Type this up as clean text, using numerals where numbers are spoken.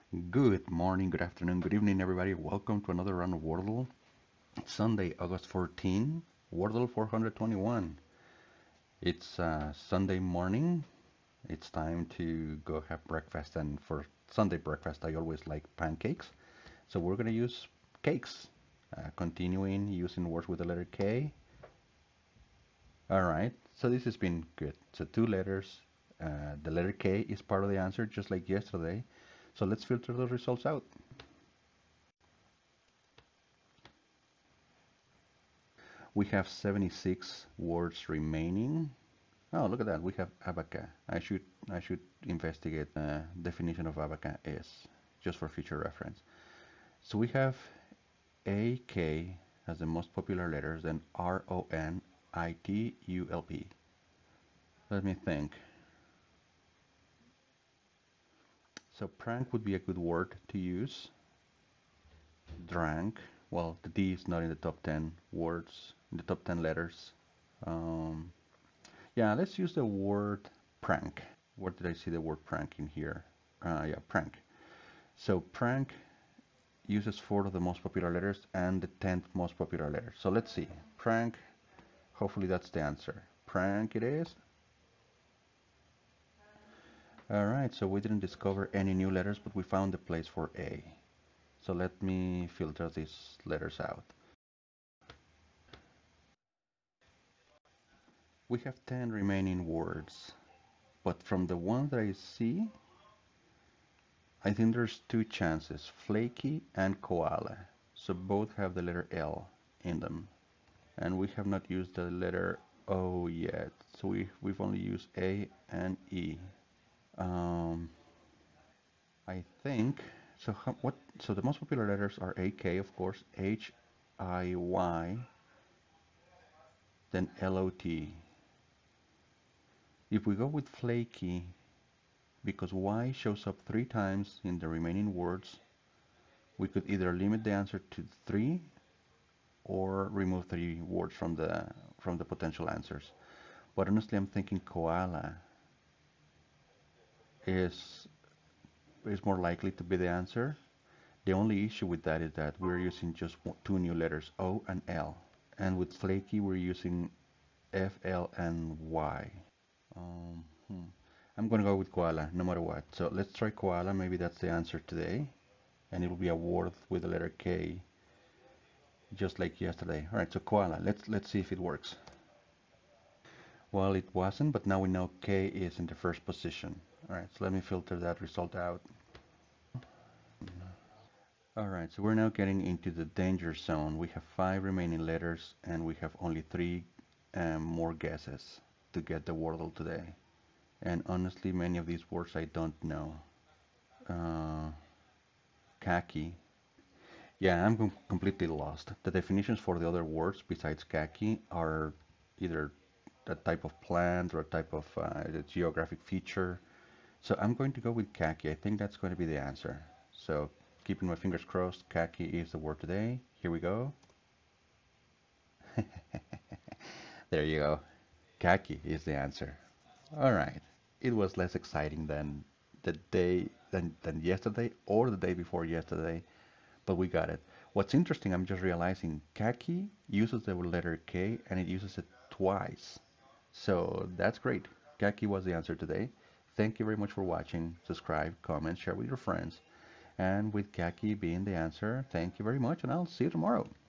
Good morning, good afternoon, good evening, everybody. Welcome to another round of Wordle. Sunday, August 14, Wordle 421. It's Sunday morning. It's time to go have breakfast, and for Sunday breakfast, I always like pancakes. So we're going to use cakes, continuing using words with the letter K. All right, so this has been good. So two letters. The letter K is part of the answer, just like yesterday. So let's filter the results out. We have 76 words remaining. Oh, look at that. We have abaca. I should investigate the definition of abaca is just for future reference. So we have AK as the most popular letters, then RONITULP. Let me think. So prank would be a good word to use. Drank. Well, the D is not in the top 10 words, in the top 10 letters. Um, yeah, let's use the word prank. Where did I see the word prank in here? Yeah, prank. So prank uses four of the most popular letters and the 10th most popular letter. So let's see. Prank, hopefully that's the answer. Prank it is. Alright, so we didn't discover any new letters, but we found the place for A. So let me filter these letters out. We have 10 remaining words, but from the one that I see, I think there's two chances, flaky and koala. So both have the letter L in them. And we have not used the letter O yet. So we've only used A and E. Um, I think, so so the most popular letters are AK, of course, HIY, then LOT. If we go with flaky, because Y shows up 3 times in the remaining words, we could either limit the answer to 3 or remove 3 words from the potential answers. But honestly, I'm thinking koala is is more likely to be the answer. The only issue with that is that we're using just two new letters, O and L. And with flaky, we're using F, L, and Y. Um, hmm. I'm going to go with koala, no matter what. So let's try koala. Maybe that's the answer today. And it will be a word with the letter K, just like yesterday. All right, so koala. Let's see if it works. Well, it wasn't, but now we know K is in the first position. All right, so let me filter that result out. All right, so we're now getting into the danger zone. We have 5 remaining letters, and we have only 3 more guesses to get the wordle today. And honestly, many of these words I don't know. Uh, khaki. Yeah, I'm completely lost. The definitions for the other words besides khaki are either a type of plant or a type of geographic feature. So I'm going to go with khaki. I think that's going to be the answer. So keeping my fingers crossed, khaki is the word today. Here we go. There you go. Khaki is the answer. All right. It was less exciting than than yesterday or the day before yesterday, but we got it. What's interesting, I'm just realizing khaki uses the letter K and it uses it twice. So that's great. Khaki was the answer today. Thank you very much for watching. Subscribe, comment, share with your friends. And with khaki being the answer, thank you very much, and I'll see you tomorrow.